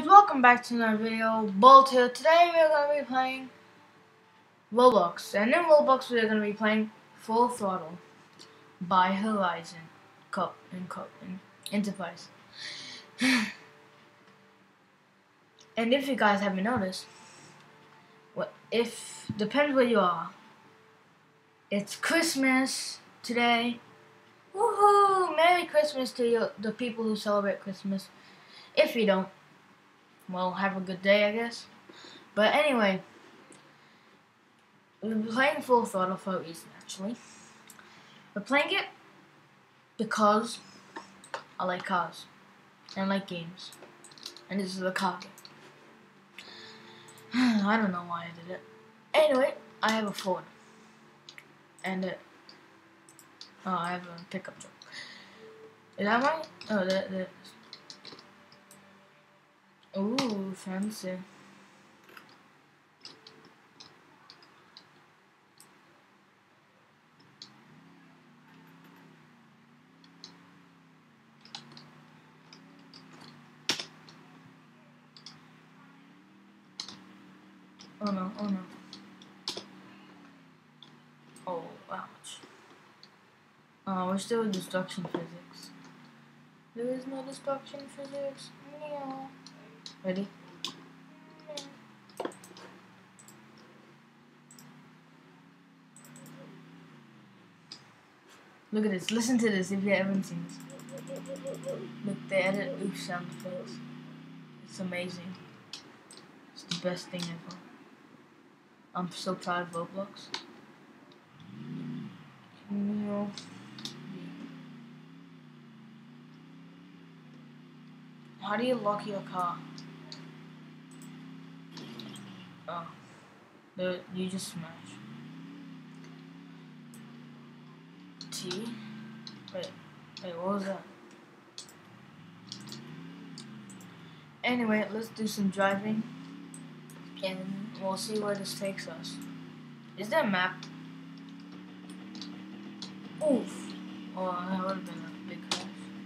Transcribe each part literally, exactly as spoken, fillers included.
guys, welcome back to another video. Bolt here. Today we're going to be playing Roblox, and in Roblox we're going to be playing Full Throttle by Horizon Cup and Cup and Enterprise. And if you guys haven't noticed, what if depends where you are. It's Christmas today. Woohoo! Merry Christmas to you, the people who celebrate Christmas. If you don't, well, have a good day, I guess. But anyway, we're playing Full Throttle for a reason, actually. We're playing it because I like cars and I like games, and this is a car game. I don't know why I did it. Anyway, I have a Ford, and it, oh, I have a pickup truck. Is that right? Oh, that that. Ooh, fancy. Oh no, oh no. Oh, ouch. Oh, we're still in destruction physics. There is no destruction physics. No. Ready? Look at this. Listen to this if you haven't seen this. Look, they added oof sound effects. It's amazing. It's the best thing ever. I'm so proud of Roblox. You know. How do you lock your car? Oh, the, you just smash. T? Wait, wait, what was that? Anyway, let's do some driving, and we'll see where this takes us. Is there a map? Oof! Oh, that would have been a big crash.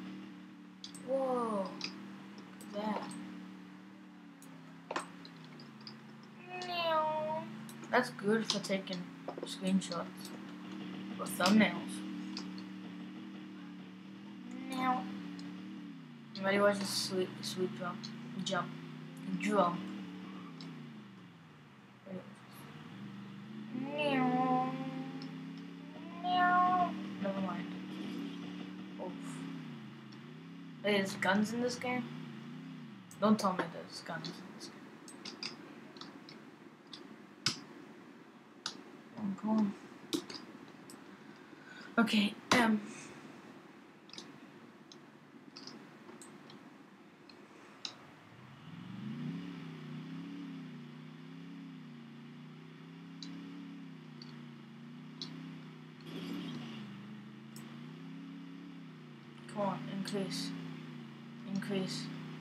Whoa! Look at that. That's good for taking screenshots or thumbnails. Now, ready? Watch this sweet, sweet jump, jump, jump. Meow, meow. Never mind. Oof. Hey, there's guns in this game? Don't tell me there's guns in this game. Come on. Okay, um. Come on, increase. Increase.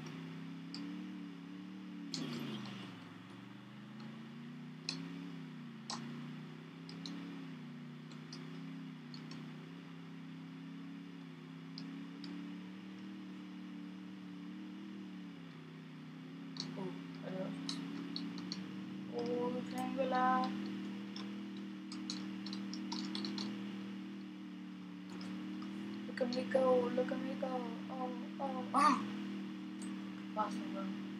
Oh, triangular. Look at me go, look at me go. Oh, oh, oh. Faster, bro.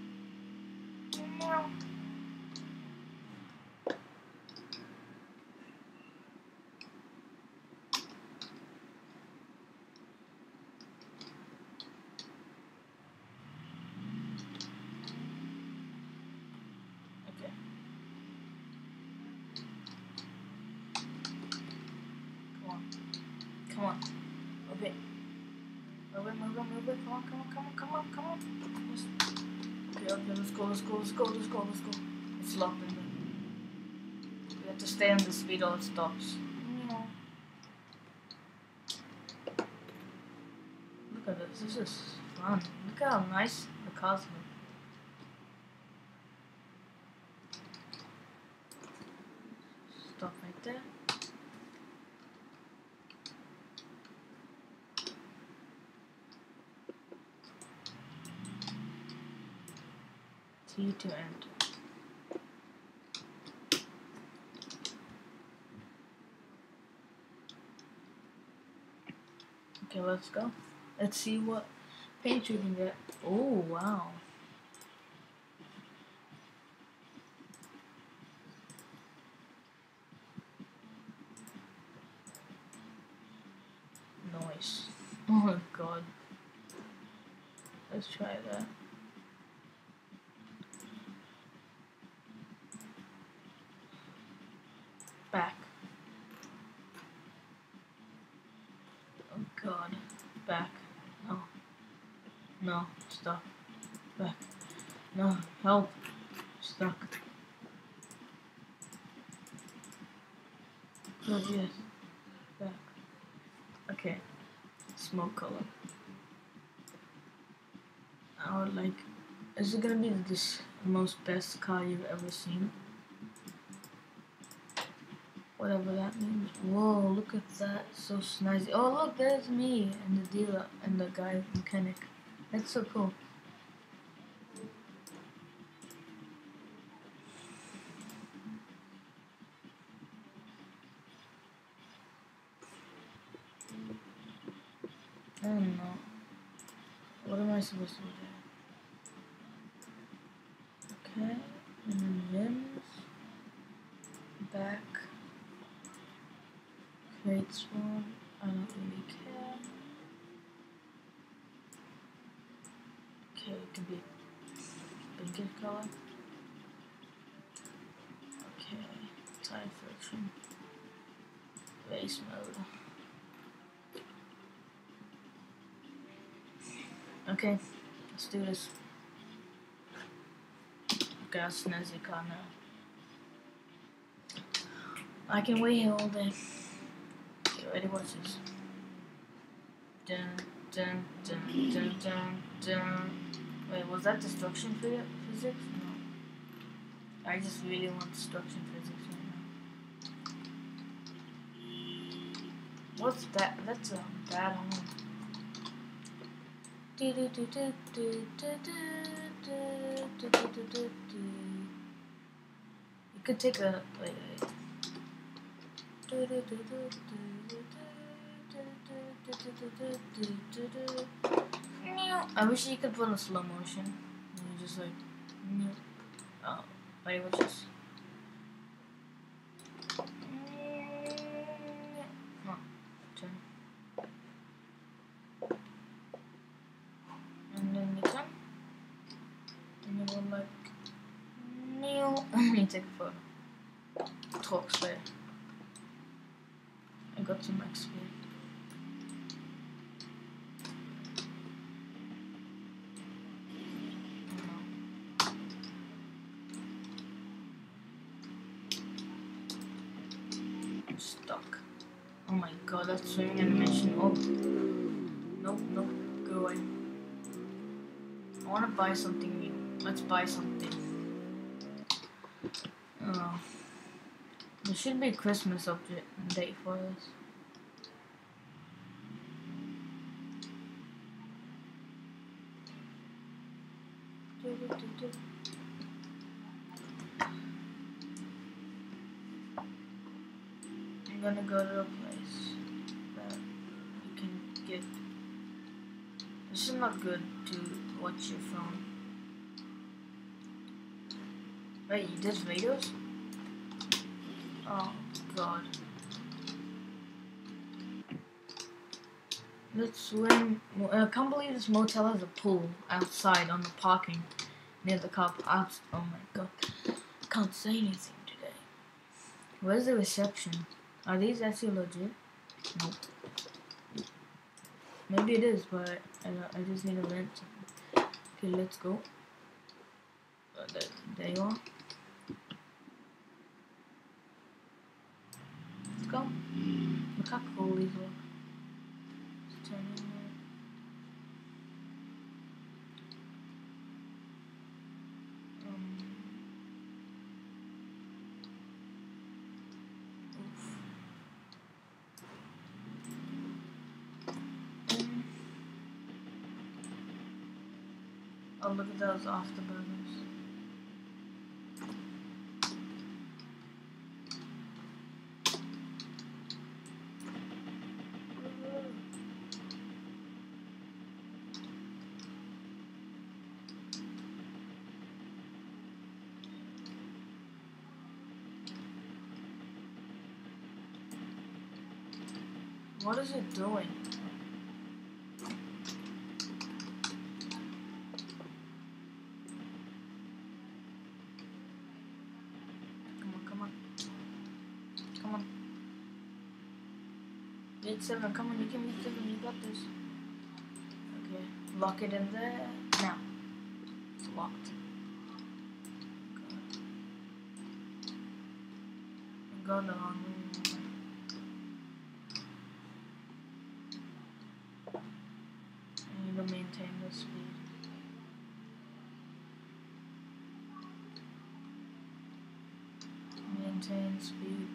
Meow. Okay. Come on. Come on. Move it. Move it, move it, move it. Come on, come on, come on, come on, come on. Just... Okay, okay, let's go, let's go, let's go, let's go, let's go. It's locked in there. We have to stay on the speed or it stops. Look at this, this is fun. Look how nice the cars look. Stop right there. C to enter. Okay, let's go. Let's see what paint you can get. Oh, wow. Nice. Oh my god. Let's try that. Back. Oh god. Back. No. No. Stop. Back. No. Help. Stuck. Oh yes. Back. Okay. Smoke color. I would like. Is it gonna be this most best car you've ever seen? Whatever that means. Whoa, look at that. So snazzy. Oh, look, there's me and the dealer and the guy mechanic. That's so cool. I don't know. What am I supposed to do? Okay. And then rims. Back. Creates one. I don't really care. Okay, it can be pinkish color. Okay. Tire friction. Race mode. Okay, let's do this. Okay, I'll snazzy car now. I can wait here all day. Okay, ready? Watch this. Dun dun dun dun dun dun. Wait, was that destruction physics? No. I just really want destruction physics right now. What's that? That's a bad horn. Do do do do do do do do do do do. You could take a wait wait. Do do do do do do. I wish you could put in slow motion. And you just like, oh, wait, what's this? Oh, turn. And then you turn. And you go like, no. And you take a photo. Talk straight. I got some max speed. Stuck. Oh my god, that swimming animation. Oh. Nope, nope. Go away. I wanna buy something new. Let's buy something. Oh. There should be a Christmas update for this. I'm gonna go to a place that you can get. This is not good to watch your phone. Wait, you did videos? Oh god. Let's swim. I can't believe this motel has a pool outside on the parking near the car. Oh my god. Can't say anything today. Where's the reception? Are these actually legit? Nope. Maybe it is, but I, I just need to rent something. Okay, let's go. Uh, there, there you are. Let's go. Look how cool these look. Just turn in there. Um, oof. Um, oh, look at those afterburgers. What is it doing? Come on, come on. Come on. Beat seven, come on, you can beat seven, you got this. Okay, lock it in there. Now. It's locked. Okay. Go the wrong way. I need to maintain the speed. Maintain speed.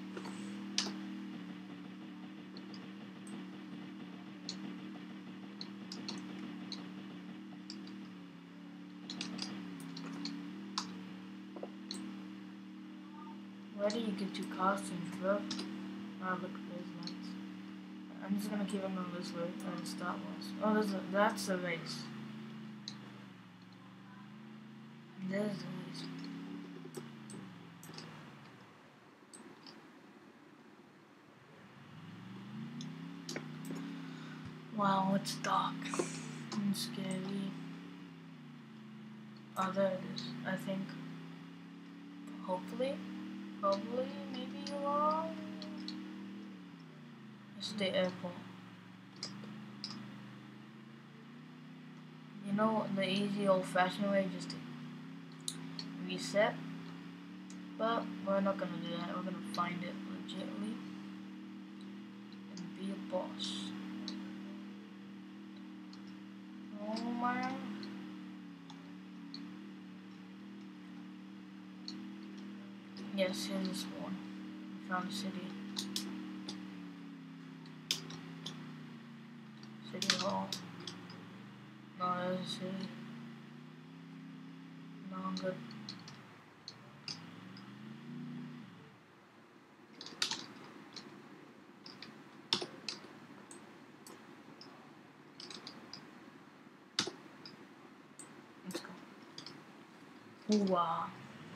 Where do you get your costumes, bro? Oh, look at those lights. I'm just gonna keep them on this way and Star Wars. Oh, there's a, that's a race. There's a race. Wow, it's dark and scary. Oh, there it is, I think. Hopefully. Hopefully, maybe you are. It's the airport. You know, the easy old-fashioned way, just to reset. But we're not gonna do that. We're gonna find it legitimately and be a boss. Oh man. Yes, here's this one. We found a city. City Hall. No, there's a city. No, I'm good. Let's go. Ooh, wow.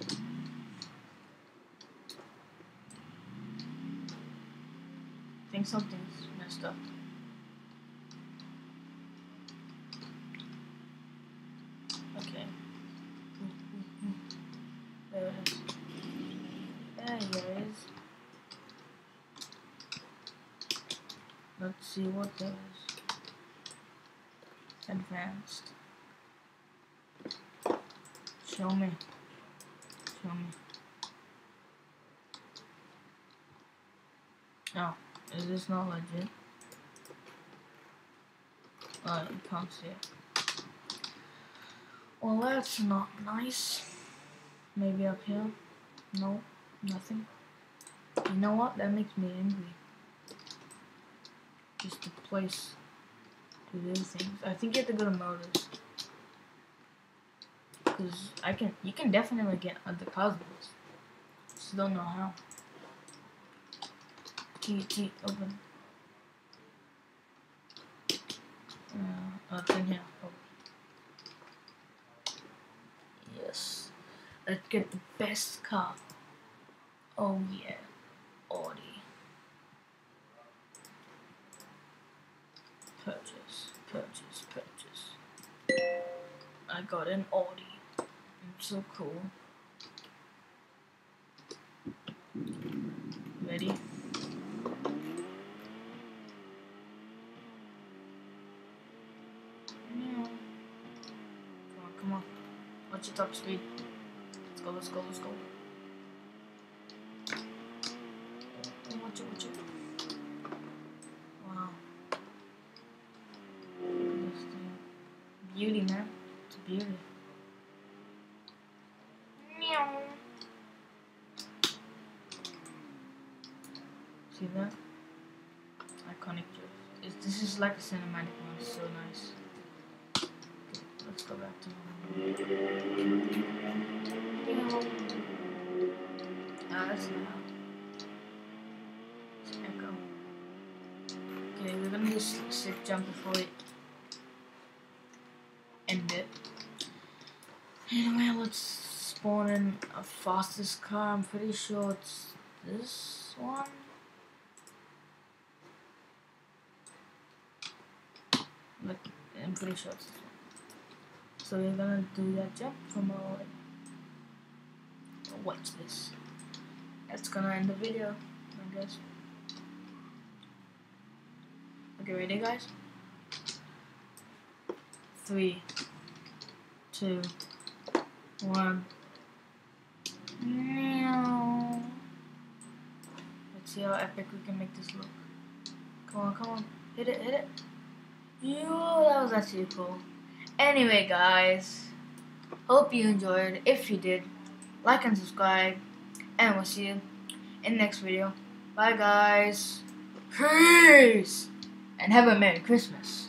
I think something's messed up. Okay. There it is. There it is. Let's see what there is. Advanced. Show me. Show me. Oh. Is this not legit? Oh, you can't see it. Well, that's not nice. Maybe up here? No, nothing. You know what? That makes me angry. Just a place to do things. I think you have to go to motors. Cause I can, you can definitely get other cosmos. Just don't know how. Key, key, open. Uh, oh, it's in here. Oh. Yes. Let's get the best car. Oh yeah. Audi. Purchase, purchase, purchase. I got an Audi. It's so cool. Ready? Come on. Watch your top speed. Let's go, let's go, let's go. Oh, watch it, watch it. Wow. This thing. Beauty, man. It's a beauty. Meow. See that? Iconic drift. It's, this is like a cinematic one. It's so nice. Let's go back to ah, that's not how. It's echo. Okay, we're gonna do a sick jump before we end it. Anyway, let's spawn in a fastest car. I'm pretty sure it's this one. But I'm pretty sure it's this one. So we're gonna do that jump from our. Watch this. That's gonna end the video, I guess. Okay, ready, guys? Three, two, one. Let's see how epic we can make this look. Come on, come on. Hit it, hit it. Yo, that was actually cool. Anyway, guys. Hope you enjoyed. If you did, like and subscribe. And we'll see you in the next video. Bye, guys. Peace. And have a Merry Christmas.